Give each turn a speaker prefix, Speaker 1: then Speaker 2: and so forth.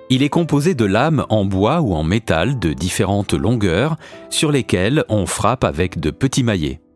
Speaker 1: Il est composé de lames en bois ou en métal de différentes longueurs sur lesquelles on frappe avec de petits maillets.